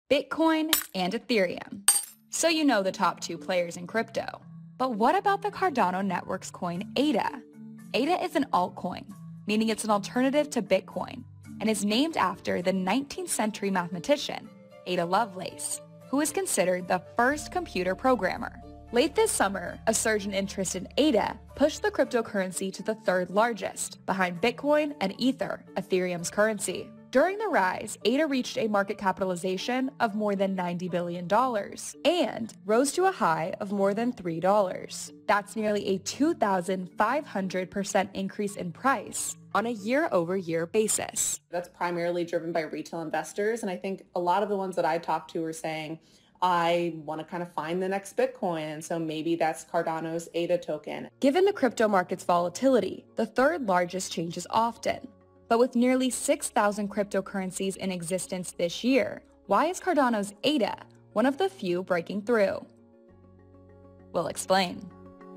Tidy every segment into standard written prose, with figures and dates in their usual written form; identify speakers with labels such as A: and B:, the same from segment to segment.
A: Bitcoin and Ethereum. So you know the top two players in crypto. But what about the Cardano Network's coin ADA? ADA is an altcoin, meaning it's an alternative to Bitcoin, and is named after the 19th century mathematician, Ada Lovelace, who is considered the first computer programmer. Late this summer, a surge in interest in ADA pushed the cryptocurrency to the third largest, behind Bitcoin and Ether, Ethereum's currency. During the rise, ADA reached a market capitalization of more than $90 billion and rose to a high of more than $3. That's nearly a 2,500% increase in price on a year-over-year basis.
B: That's primarily driven by retail investors, and I think a lot of the ones that I talked to were saying, I want to kind of find the next Bitcoin, and so maybe that's Cardano's ADA token.
A: Given the crypto market's volatility, the third largest changes often. But with nearly 6,000 cryptocurrencies in existence this year, why is Cardano's ADA one of the few breaking through? We'll explain.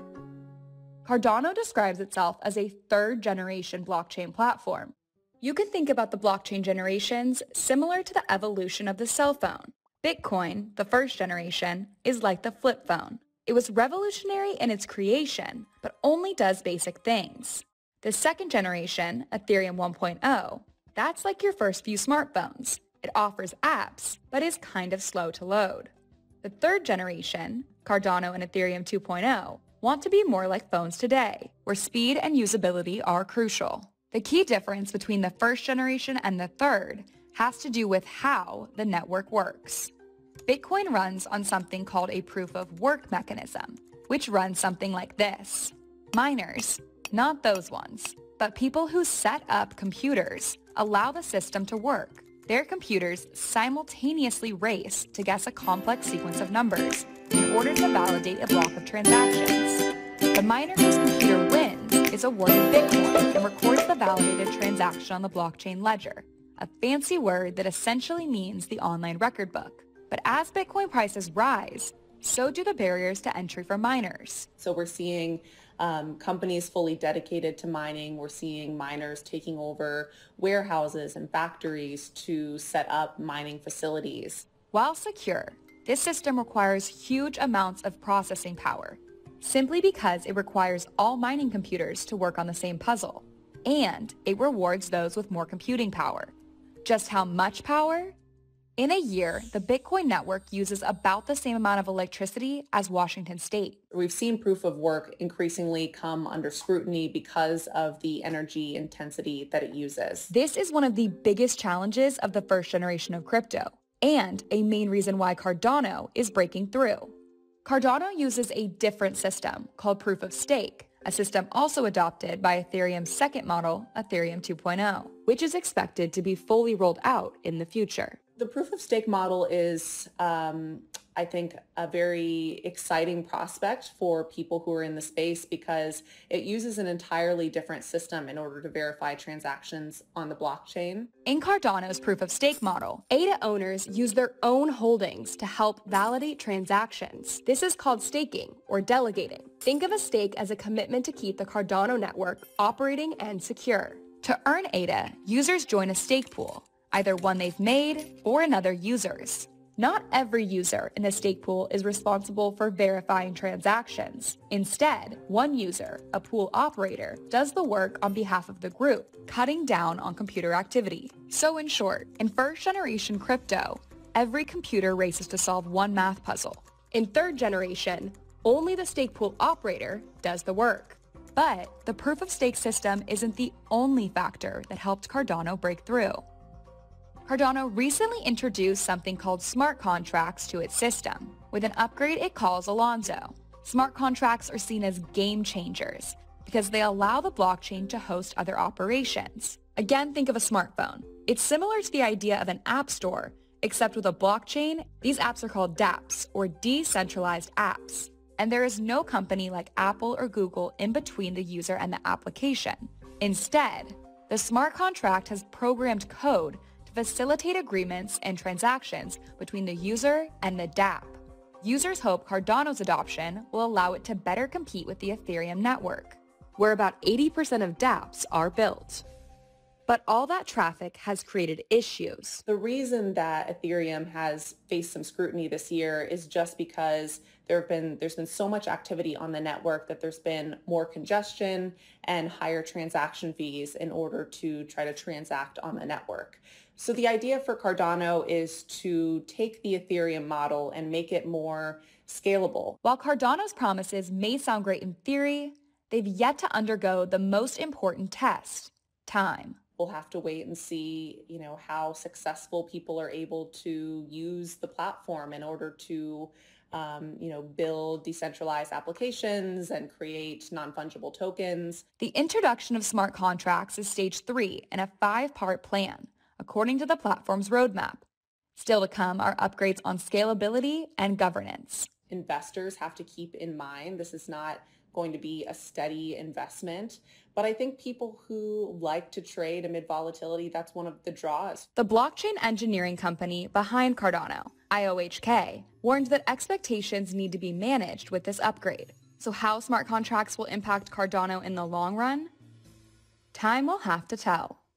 A: Cardano describes itself as a third-generation blockchain platform. You can think about the blockchain generations similar to the evolution of the cell phone. Bitcoin, the first generation, is like the flip phone. It was revolutionary in its creation, but only does basic things. The second generation, Ethereum 1.0, that's like your first few smartphones. It offers apps, but is kind of slow to load. The third generation, Cardano and Ethereum 2.0, want to be more like phones today, where speed and usability are crucial. The key difference between the first generation and the third has to do with how the network works. Bitcoin runs on something called a proof of work mechanism, which runs something like this. Miners, not those ones, but people who set up computers, allow the system to work. Their computers simultaneously race to guess a complex sequence of numbers in order to validate a block of transactions. The miner whose computer wins is awarded Bitcoin and records the validated transaction on the blockchain ledger, a fancy word that essentially means the online record book. But as Bitcoin prices rise, so do the barriers to entry for miners.
B: So we're seeing companies fully dedicated to mining. We're seeing miners taking over warehouses and factories to set up mining facilities.
A: While secure, this system requires huge amounts of processing power, simply because it requires all mining computers to work on the same puzzle, and it rewards those with more computing power. Just how much power? In a year, the Bitcoin network uses about the same amount of electricity as Washington State.
B: We've seen proof of work increasingly come under scrutiny because of the energy intensity that it uses.
A: This is one of the biggest challenges of the first generation of crypto, and a main reason why Cardano is breaking through. Cardano uses a different system called proof of stake, a system also adopted by Ethereum's second model, Ethereum 2.0, which is expected to be fully rolled out in the future.
B: The proof of stake model is, I think, a very exciting prospect for people who are in the space because it uses an entirely different system in order to verify transactions on the blockchain.
A: In Cardano's proof of stake model, ADA owners use their own holdings to help validate transactions. This is called staking or delegating. Think of a stake as a commitment to keep the Cardano network operating and secure. To earn ADA, users join a stake pool, either one they've made or another user's. Not every user in the stake pool is responsible for verifying transactions. Instead, one user, a pool operator, does the work on behalf of the group, cutting down on computer activity. So in short, in first-generation crypto, every computer races to solve one math puzzle. In third generation, only the stake pool operator does the work. But the proof-of-stake system isn't the only factor that helped Cardano break through. Cardano recently introduced something called smart contracts to its system, with an upgrade it calls Alonzo. Smart contracts are seen as game changers because they allow the blockchain to host other operations. Again, think of a smartphone. It's similar to the idea of an app store, except with a blockchain. These apps are called dApps, or decentralized apps. And there is no company like Apple or Google in between the user and the application. Instead, the smart contract has programmed code to facilitate agreements and transactions between the user and the dApp. Users hope Cardano's adoption will allow it to better compete with the Ethereum network, where about 80% of dApps are built. But all that traffic has created issues.
B: The reason that Ethereum has faced some scrutiny this year is just because there's been so much activity on the network that there's been more congestion and higher transaction fees in order to try to transact on the network. So the idea for Cardano is to take the Ethereum model and make it more scalable.
A: While Cardano's promises may sound great in theory, they've yet to undergo the most important test: time.
B: We'll have to wait and see, how successful people are able to use the platform in order to, build decentralized applications and create non-fungible tokens.
A: The introduction of smart contracts is stage 3 in a 5-part plan, according to the platform's roadmap. Still to come are upgrades on scalability and governance.
B: Investors have to keep in mind this is not going to be a steady investment. But I think people who like to trade amid volatility, that's one of the draws.
A: The blockchain engineering company behind Cardano, IOHK, warned that expectations need to be managed with this upgrade. So how smart contracts will impact Cardano in the long run? Time will have to tell.